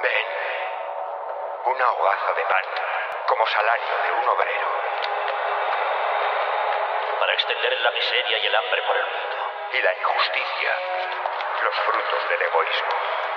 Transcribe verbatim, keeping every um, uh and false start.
Ven. Una hogaza de pan, como salario de un obrero. Para extender la miseria y el hambre por el mundo. Y la injusticia, los frutos del egoísmo.